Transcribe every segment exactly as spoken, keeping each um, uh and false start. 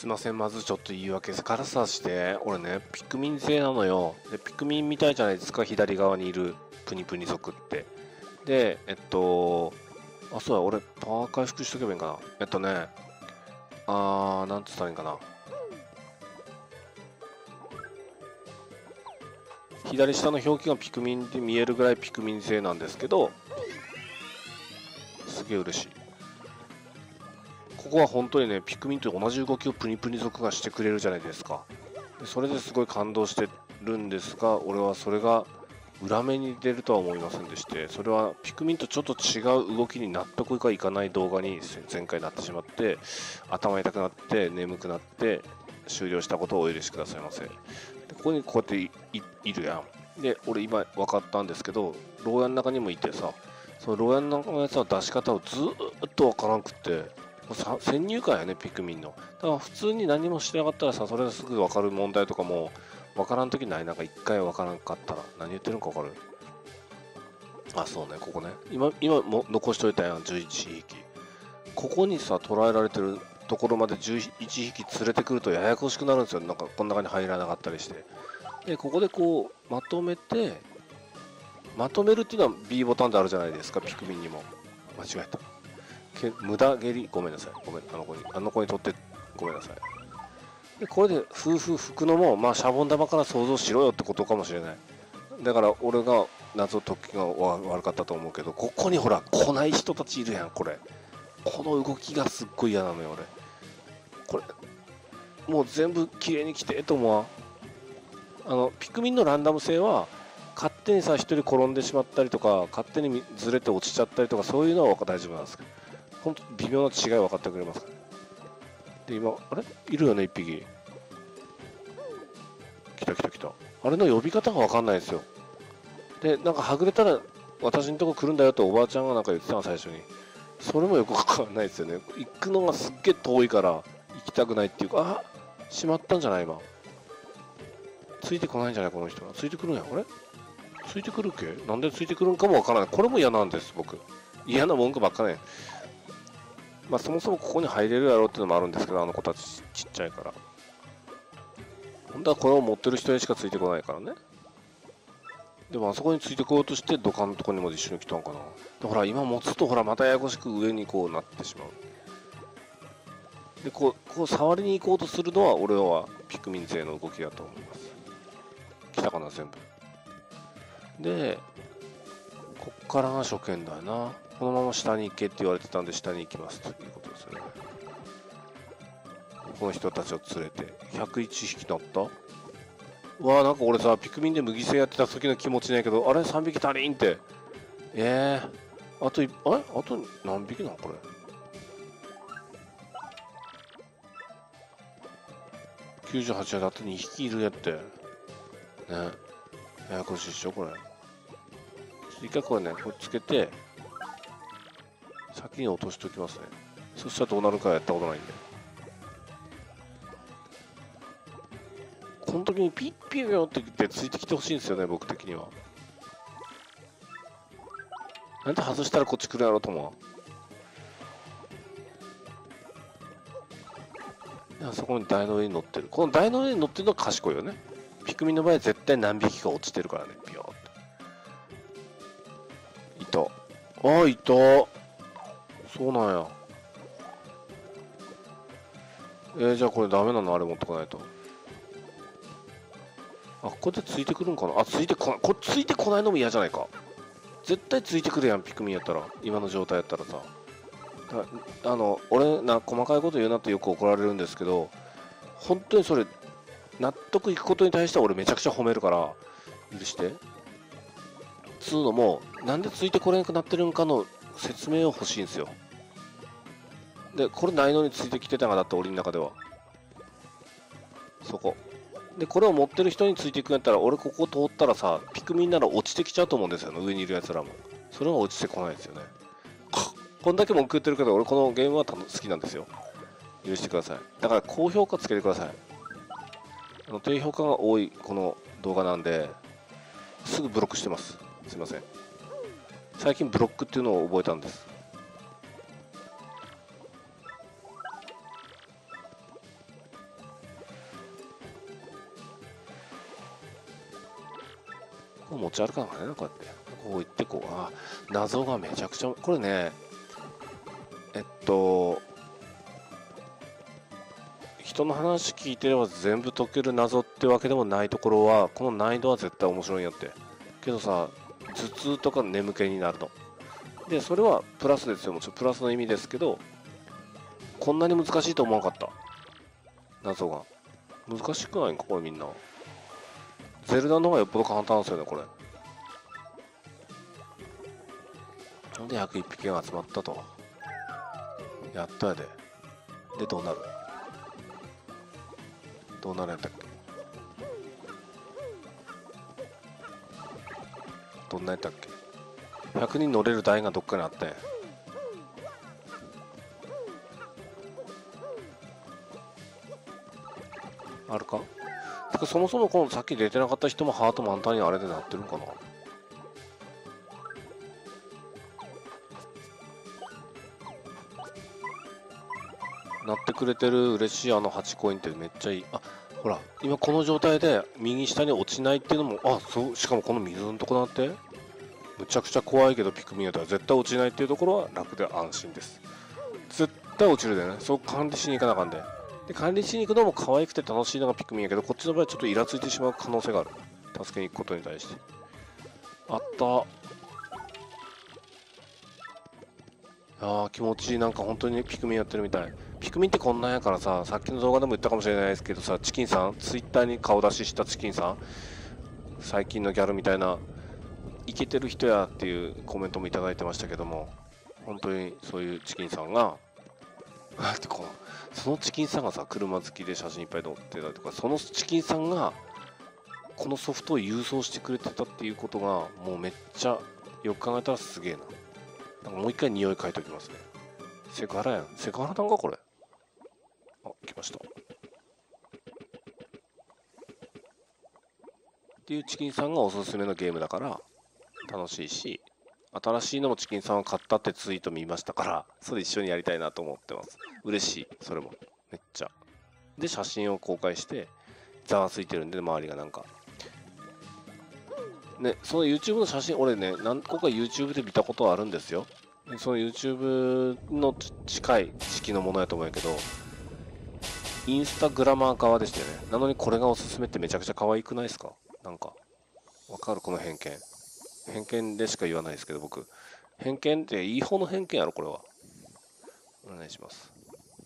すいません、まずちょっと言い訳からさして、俺ね、ピクミン製なのよ。で、ピクミンみたいじゃないですか、左側にいるプニプニ族って。で、えっと、あ、そうや、俺、パワー回復しとけばいいんかな。えっとね、あー、なんつったらいいんかな。左下の表記がピクミンで見えるぐらいピクミン製なんですけど、すげえ嬉しい。ここは本当にね、ピクミンと同じ動きをプニプニ族がしてくれるじゃないですか。でそれですごい感動してるんですが、俺はそれが裏目に出るとは思いませんでして、それはピクミンとちょっと違う動きに納得がいかない動画に前回なってしまって、頭痛くなって眠くなって終了したことをお許しくださいませ。でここにこうやって い, い, いるやん。で、俺今分かったんですけど、牢屋の中にもいてさ、その牢屋の中のやつは出し方をずーっと分からんくって、先入観やね、ピクミンの。だから普通に何もしてなかったらさ、それがすぐ分かる問題とかも分からんときない。なんか一回分からんかったら何言ってるんか分かる。あ、そうね、ここね。今、今も残しといたやん、じゅういちひき。ここにさ、捕らえられてるところまでじゅういちひき連れてくるとややこしくなるんですよ。なんかこの中に入らなかったりして。で、ここでこう、まとめて、まとめるっていうのは ビー ボタンであるじゃないですか、ピクミンにも。間違えた。け無駄蹴り、ごめんなさい。ごめん、あの子に、あの子にとってごめんなさい。で、これで夫婦吹くのも、まあ、シャボン玉から想像しろよってことかもしれない。だから、俺が謎解きが悪かったと思うけど、ここにほら、来ない人たちいるやん、これ。この動きがすっごい嫌なのよ、俺。これ、もう全部綺麗に来てと思わん。あの、ピクミンのランダム性は、勝手にさ、一人転んでしまったりとか、勝手にずれて落ちちゃったりとか、そういうのは大丈夫なんですけど。本当微妙な違い分かってくれますかね。で、今、あれいるよね、一匹。来た来た来た。あれの呼び方が分かんないですよ。で、なんかはぐれたら私のとこ来るんだよっておばあちゃんがなんか言ってたの、最初に。それもよく分かんないですよね。行くのがすっげえ遠いから行きたくないっていうか、あ、しまったんじゃない今。ついてこないんじゃないこの人は。ついてくるんや。あれついてくるっけ。なんでついてくるんかも分からない。これも嫌なんです、僕。嫌な文句ばっかね。まあ、そもそもここに入れるやろうっていうのもあるんですけど、あの子たちちっちゃいから。本当はこれを持ってる人にしかついてこないからね。でもあそこについてこようとして土管のとこにも一緒に来たんかな。でほら、今持つとほら、またややこしく上にこうなってしまう。で、こう、こう触りに行こうとするのは、俺はピクミン勢の動きだと思います。来たかな、全部。で、こっからが初見だよな。このまま下に行けって言われてたんで、下に行きますということですよね。この人たちを連れてひゃくいちひき乗った。うわー、なんか俺さ、ピクミンで麦製やってた時の気持ちないけど、あれさんびき足りんって。ええー、あと、あれあと何匹なんこれ。きゅうじゅうはちだってにひきいるやって。ね。ややこしいっしょ、これ。一回これね、これつけて、先に落としておきますね。そしたらどうなるかやったことないんで。この時にピッピッヨって言ってついてきてほしいんですよね、僕的には。なんで外したらこっち来るやろと思う。あそこに台の上に乗ってる。この台の上に乗ってるのは賢いよね。ピクミンの場合は絶対何匹か落ちてるからね、ピヨーって。いた。ああ、いた。そうなんや。えー、じゃあこれダメなの、あれ持ってこないと。あ、これでついてくるんかな。あ、ついてこない。これついてこないのも嫌じゃないか。絶対ついてくるやん、ピクミンやったら。今の状態やったらさ。だあの、俺な、細かいこと言うなってよく怒られるんですけど、本当にそれ、納得いくことに対しては俺めちゃくちゃ褒めるから、許して。つうのも、なんでついてこれなくなってるんかの説明を欲しいんですよ。で、これないのについてきてたがだって俺の中では。そこ。で、これを持ってる人についていくんやったら、俺ここ通ったらさ、ピクミンなら落ちてきちゃうと思うんですよね、上にいるやつらも。それは落ちてこないですよね。こんだけ文句言ってるけど、俺このゲームは好きなんですよ。許してください。だから高評価つけてください。あの低評価が多いこの動画なんで、すぐブロックしてます。すいません。最近ブロックっていうのを覚えたんです。 こう持ち歩かなかったね、こうやってこう行ってこう、あ謎がめちゃくちゃこれね、えっと人の話聞いてれば全部解ける謎ってわけでもないところは、この難易度は絶対面白いんやって。けどさ、頭痛とか眠気になるので、それはプラスですよ。もちろんプラスの意味ですけど、こんなに難しいと思わなかった。謎が難しくないんかこれ。みんなゼルダの方がよっぽど簡単ですよねこれ。ほんでひゃくいっぴきが集まったと。やったやで。でどうなるどうなるやったっけ。どんなやったっけ。ひゃくにん乗れる台がどっかにあってん。あるか。てかそもそもこのさっき出てなかった人もハート満タンにあれでなってるんかな。なってくれてる。嬉しい。あのはちコインってめっちゃいい。あ、ほら今この状態で右下に落ちないっていうのも、あ、そう。しかもこの水のとこなってむちゃくちゃ怖いけど、ピクミンやったら絶対落ちないっていうところは楽で安心です。絶対落ちるでね。そう管理しに行かなあかんで。で管理しに行くのも可愛くて楽しいのがピクミンやけど、こっちの場合はちょっとイラついてしまう可能性がある。助けに行くことに対して。あった。あー気持ちいい。なんか本当にピクミンやってるみたい。ピクミンってこんなんやからさ、さっきの動画でも言ったかもしれないですけどさ、チキンさん、ツイッターに顔出ししたチキンさん、最近のギャルみたいなイケてる人やっていうコメントもいただいてましたけども、本当にそういうチキンさんがってこう、そのチキンさんがさ、車好きで写真いっぱい撮ってたりとか、そのチキンさんがこのソフトを郵送してくれてたっていうことが、もうめっちゃよく考えたらすげえな。なんかもう一回匂い嗅いときますね。セクハラやん。セクハラなんかこれ。あ、来ました。っていうチキンさんがおすすめのゲームだから楽しいし、新しいのもチキンさんを買ったってツイート見ましたから、それ一緒にやりたいなと思ってます。嬉しい。それもめっちゃ。で写真を公開してざわついてるんで、周りがなんかね、その YouTube の写真俺ね、何個か YouTube で見たことはあるんですよ。その YouTube の近い時期のものやと思うんやけど、インスタグラマー側でしたよね。なのにこれがおすすめってめちゃくちゃ可愛くないですか。なんかわかるこの偏見。偏見でしか言わないですけど、僕偏見っていい方の偏見やろこれは。お願いします。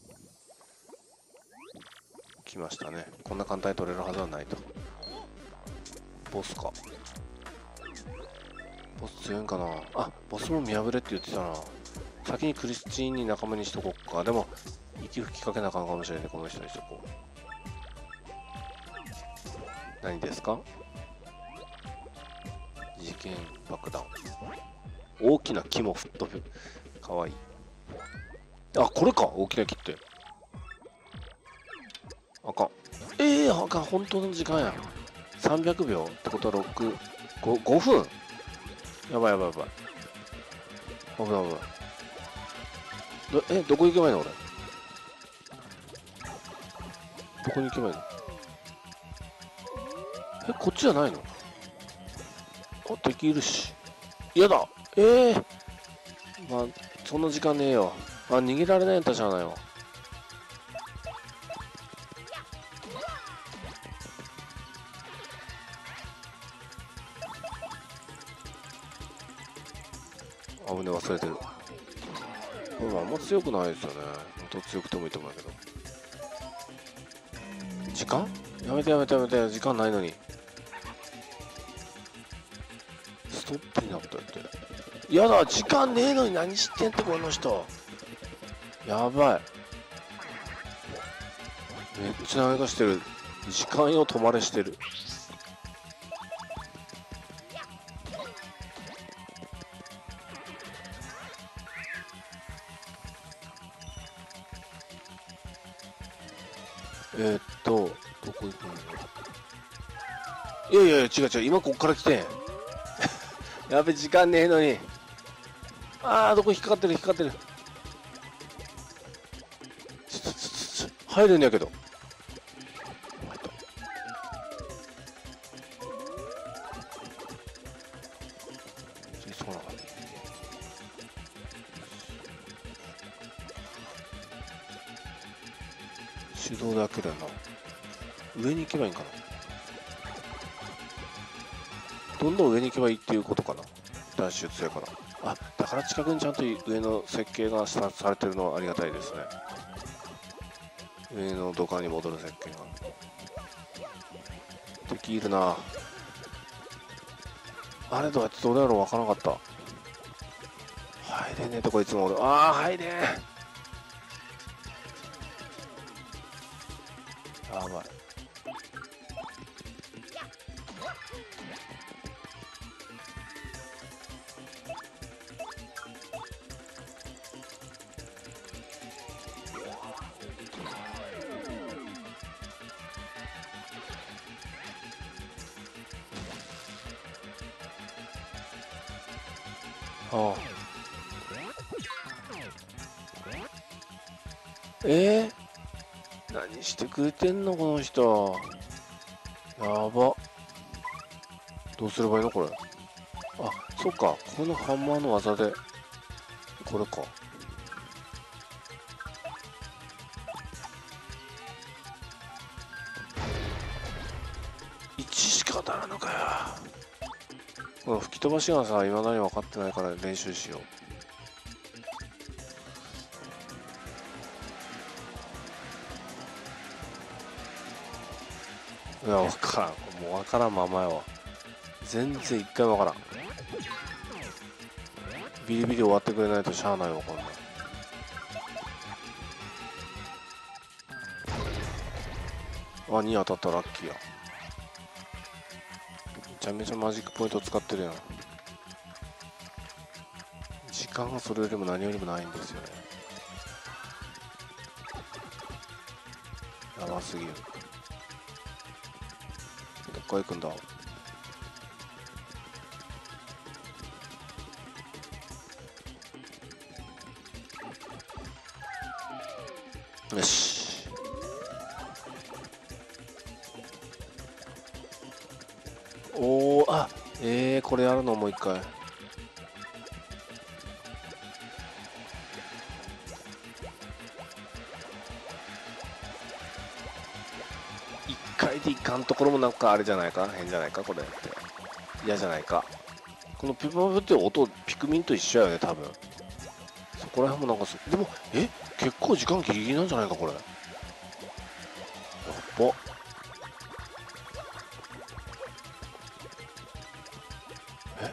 来ましたね。こんな簡単に取れるはずはないと。ボスか。ボス強いんかな。あ、ボスも見破れって言ってたな。先にクリスチーンに仲間にしとこっか。でも息吹きかけなあかんかもしれないね、この人にしとこう。何ですか。事件爆弾。大きな木も吹っ飛ぶ。かわいい。あ、これか。大きな木って。あかん。ええー、あかん。本当の時間や。さんびゃくびょうってことはろく、ご、ごふん。やばいやばいやばい。危ない危ない。どえ、どこ行けばいいの俺。どこに行けばいいの。え、こっちじゃないの。あ、敵いるし。嫌だ。ええー。まあ、そんな時間ねえよ。あ、逃げられないんやったじゃないよ。危ね、忘れてる。これあんま強くないですよね。本当強くてもいいと思うけど。時間やめてやめてやめて。時間ないのに。ストップになったって。やだ、時間ねえのに何してんってこの人。やばい。めっちゃ投げ出してる。時間よ止まれしてる。えー、っと、どこ行くの。いやいやいや、違う違う、今こっから来てん。やべ、時間ねえのに。あー、どこ引っかかってる、引っかかってる。ちょちょちょちょ、入るんやけど。 手動で開けるよな。上に行けばいいんかな。どんどん上に行けばいいっていうことかな。脱出やから。あ、だから近くにちゃんと上の設計がさされてるのはありがたいですね。上の土管に戻る設計ができるな。あれどうやってどれやろう分からなかった。入れねえとこいつも俺。ああ入れー。やばい。ああ。えー、何してくれてんのこの人。やば。どうすればいいのこれ。あ、そっか。このハンマーの技でこれか。いちしか当たらんのかよ。この吹き飛ばしがさ、いまだに分かってないから練習しよう。いや、分からん。もう分からんままやわ。全然一回も分からん。ビリビリ終わってくれないとしゃあないわ、こんなん。あ、に当たったらラッキーや。めちゃめちゃマジックポイント使ってるやん。時間がそれよりも何よりもないんですよね。やばすぎる。どっか行くんだ。よし。おお、あ、えー、これやるのもう一回。一回でいかんところもなんかあれじゃないか、変じゃないか、これって嫌じゃないか。このピポピポって音ピクミンと一緒やよね、多分。そこら辺もなんかす、でもえ結構時間ギリギリなんじゃないかこれ。やっば。え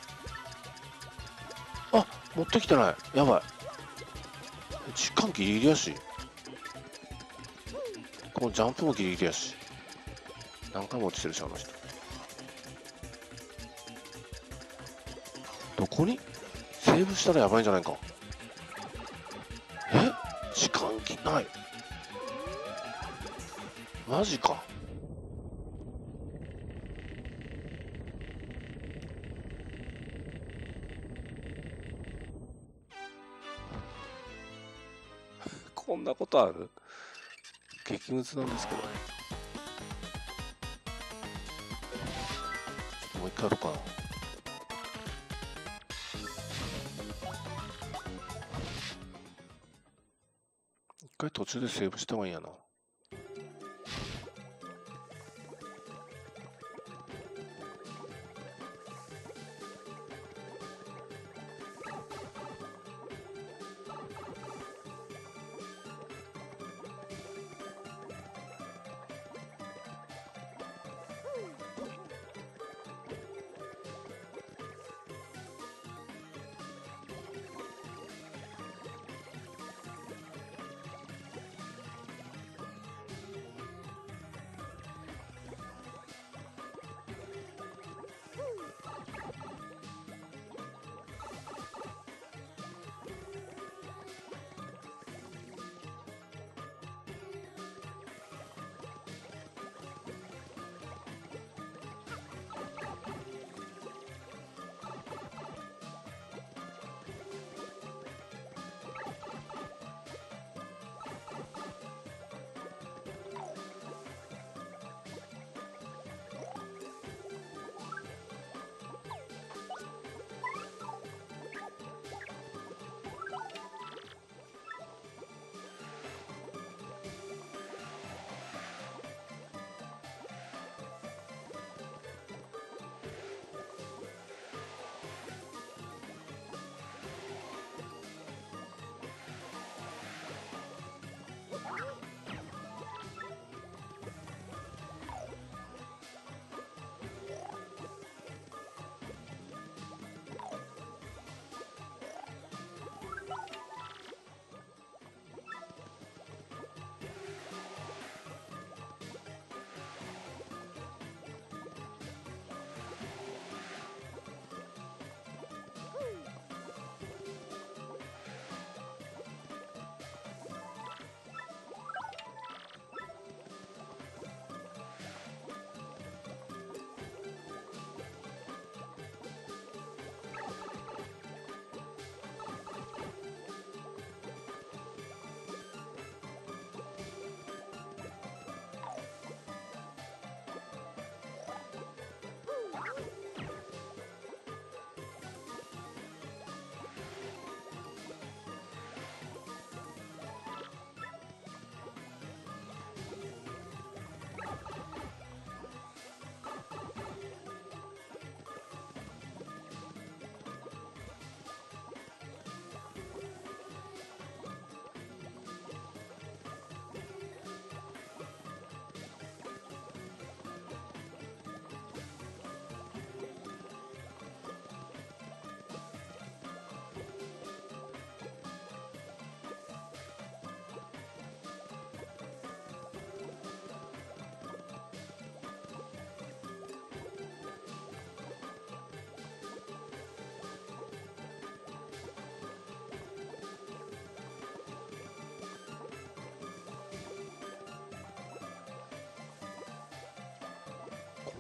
あ、持ってきてない。やばい。時間ギリギリやし、このジャンプもギリギリやし、何回も落ちてるし、あの人。どこにセーブしたらやばいんじゃないか。え時間きない。マジか。こんなことある。激ムズなんですけど。もう一回やろうかな。一回途中でセーブした方がいいやな。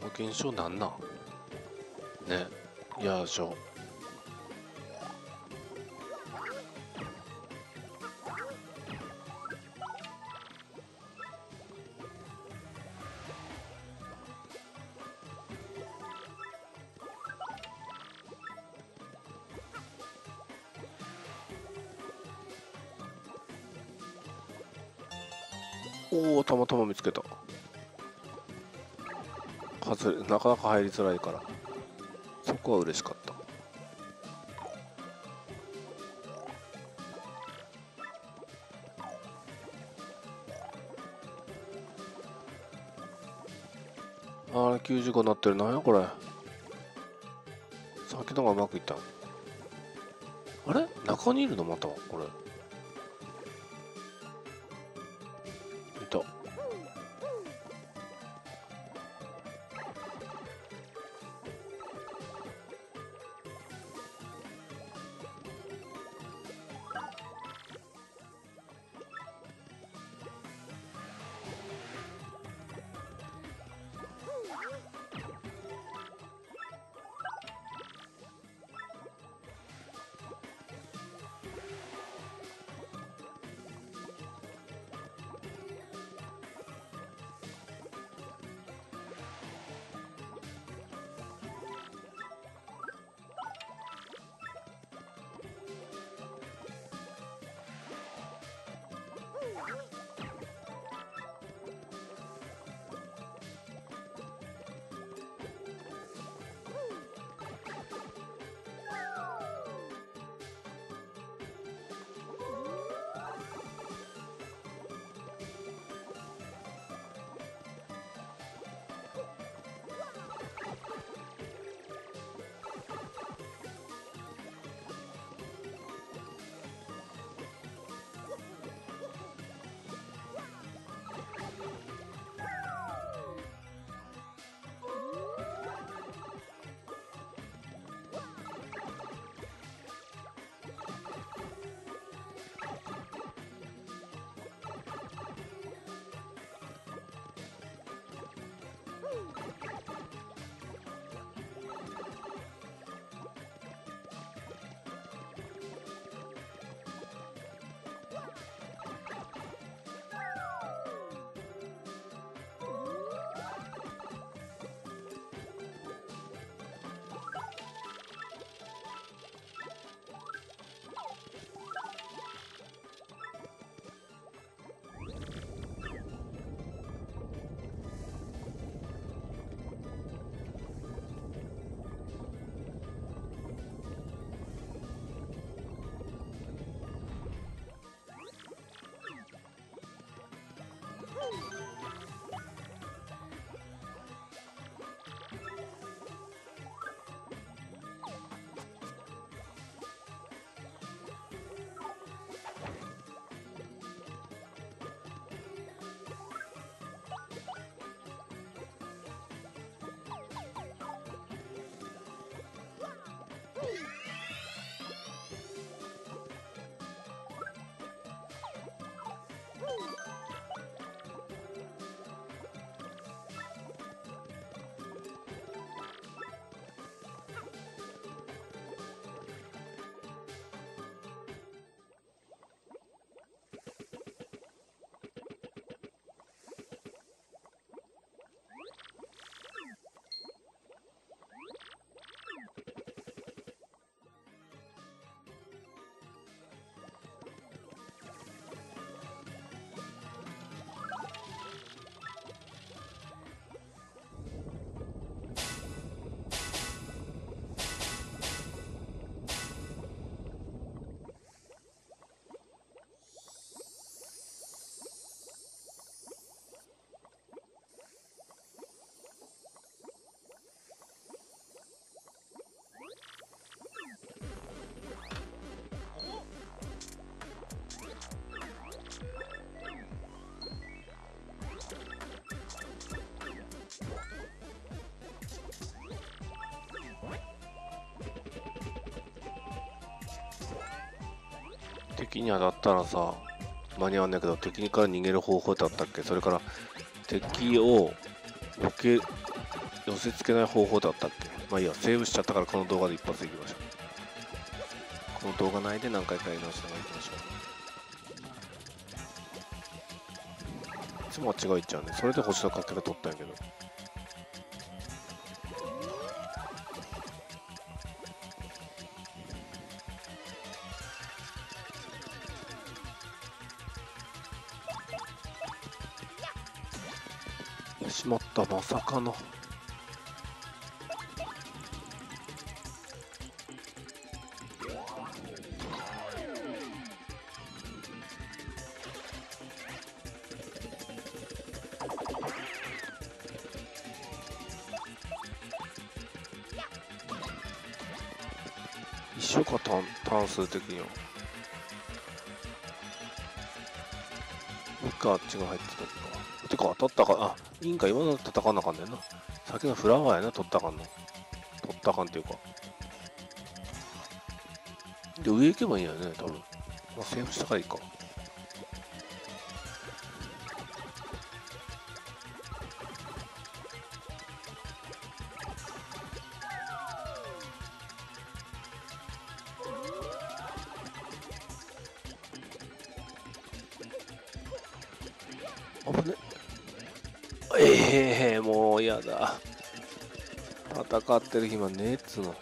の現象なんなんね。嫌でしょ。おお、たまたま見つけた。外れ、なかなか入りづらいから、そこは嬉しかった。あれきゅうじゅうごになってる。なんやこれ。さっきのがうまくいったん。あれ中にいるのまたこれ。いた。敵に当たったらさ間に合わないけど、敵から逃げる方法ってあったっけ？それから敵を避け寄せ付けない方法だったっけ。まあいいや、セーブしちゃったからこの動画で一発でいきましょう。この動画内で何回かやり直しながらいきましょう。いつも間違えちゃうね。それで星のかけら取ったんやけど。しまった、まさかの。一緒か、単単数的には。もう一回あっちが入ってたけど。てか当たったか、あ、いいんか、今の戦わなあかんねんな。さっきのフラワーやな、取ったかんの。取ったかんっていうか。で、上行けばいいんやね、多分。まあ、セーフしたからいいか。危ね。ええー、もうやだ。戦ってる暇ねえっつうの。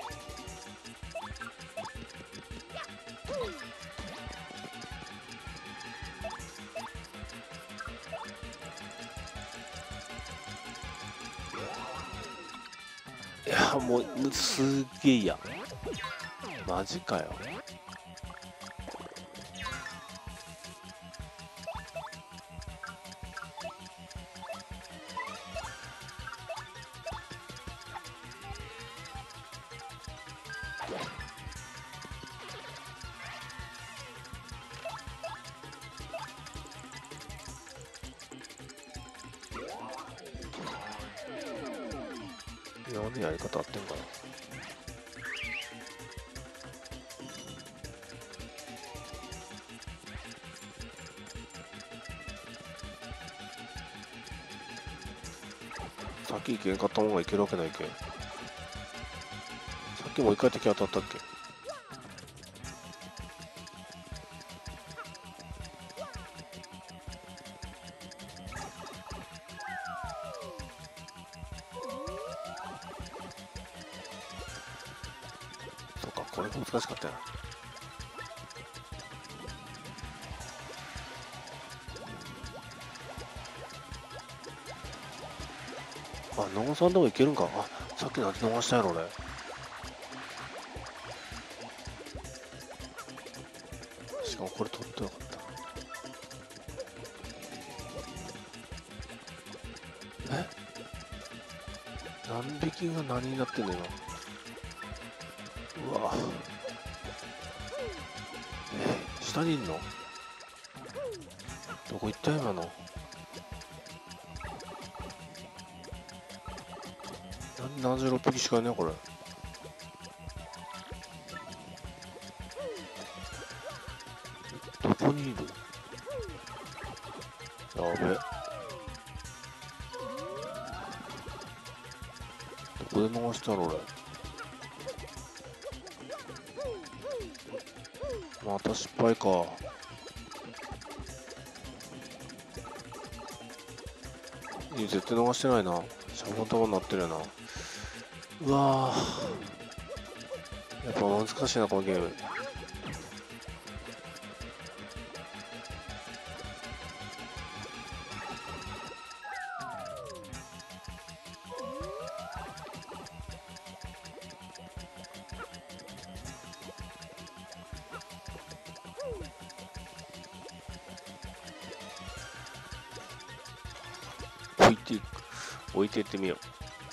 いや、もうすげえや。マジかよ。なんでやり方あってんかな。さっき行けんかったもんがいけるわけないけん。さっきもう一回敵当たったっけ。そうか、これも難しかったよな。あ、野さんでもいけるんか。あ、さっきなんで逃したやろ俺。しかもこれ取ってなかった。え、何匹が何になってんの今。うわ、え、下にいんの。どこ行った今の。なんでななじゅうろっぴきしかいないこれ。どこにいる。やべ。どこで逃したろ俺。また失敗か。いや絶対逃してないな。シャボン玉になってるよな。うわー、やっぱ難しいなこのゲーム。置いていく、置いていってみよう。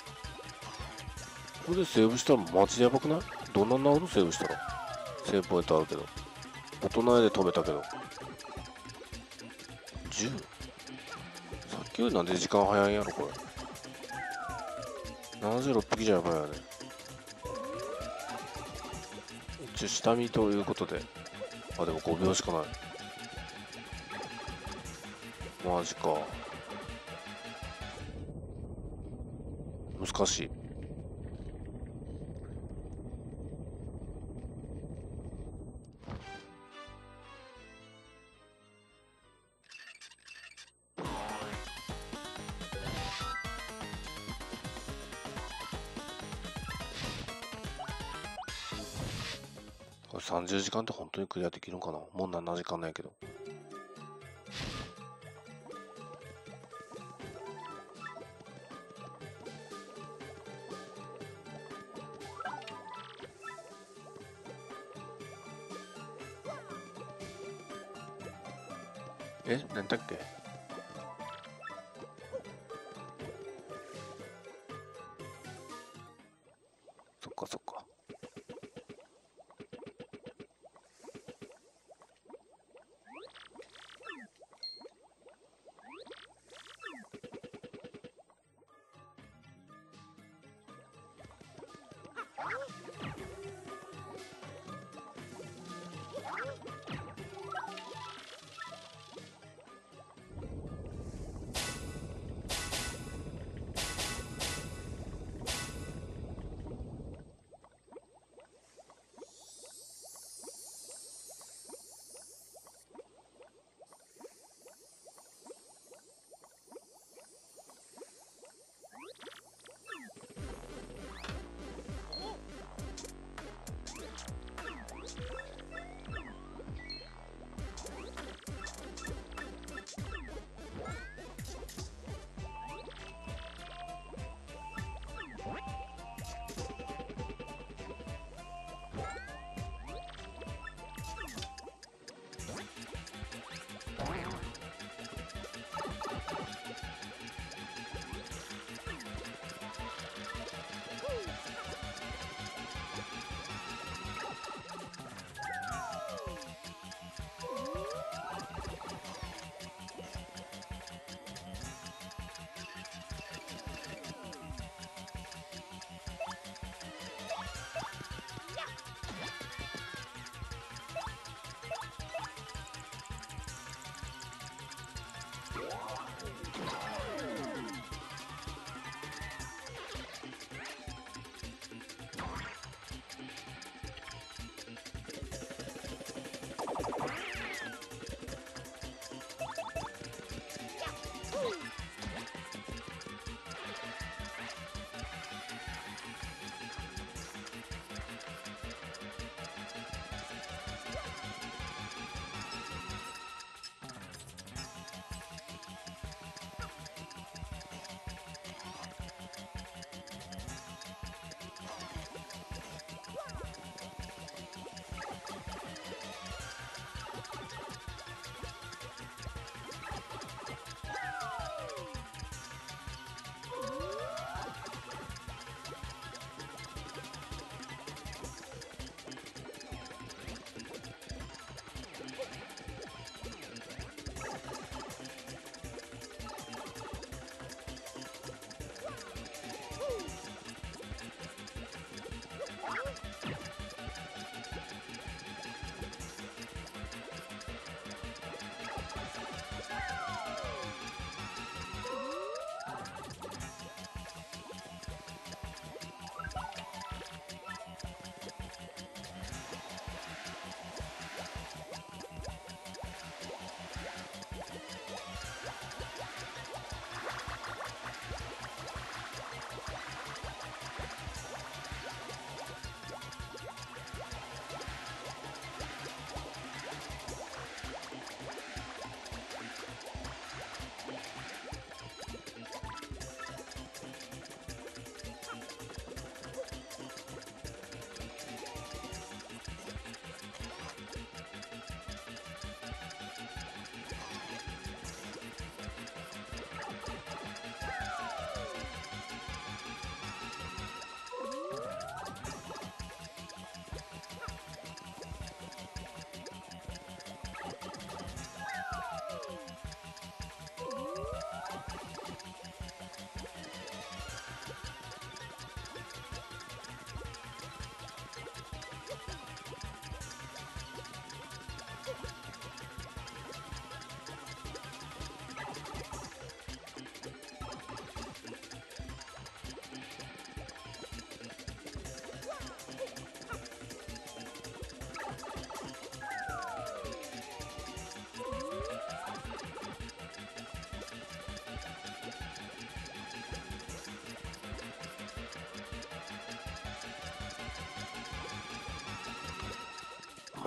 これでセーブしたらマジでやばくない。どんななるのセーブしたら。セーブポイントあるけど。大人で止めたけど。じゅう？ さっきよりなんで時間早いんやろこれ。ななじゅうろっぴきじゃやばいよね。一応下見ということで。あ、でもごびょうしかない。マジか。 難しい。これさんじゅうじかんって本当にクリアできるんかな。もうななじかんないけど。え、なんだっけ。そっかそっか。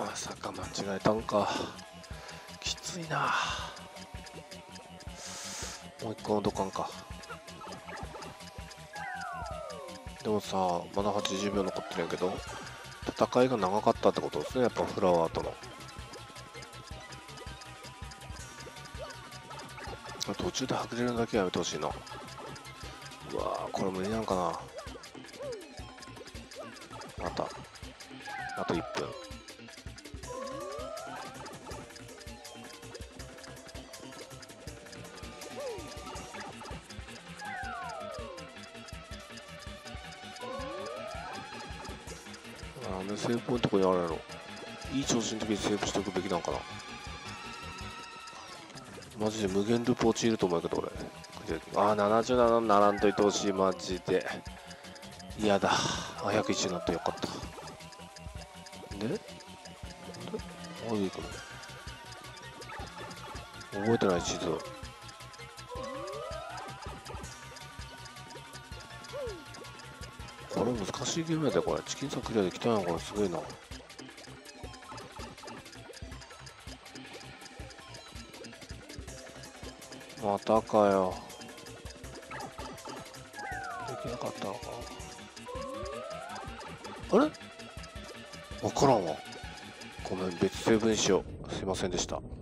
まさか間違えたんか。きついな。もう一個の土管か。でもさ、まだはちじゅうびょう残ってるんやけど、戦いが長かったってことですね、やっぱフラワーとの。途中ではぐれるだけはやめてほしいな。うわー、これ無理なのかな。またあといっぷん。なんでセーブポイントこにあるやろ。いい調子の時にセーブしておくべきなんかな。マジで無限ループ陥ると思うけど俺。ああ、ななじゅうななにならんといてほしい。マジで嫌だ。あ、ひゃくいちになってよかった。ででああいうかな、覚えてない地図。これ難しいゲームやで。これチキンさんクリアできたんや。これすごいな。またかよ。できなかったのか。あれ分からんわ。ごめん、別セーブにしよう。すいませんでした。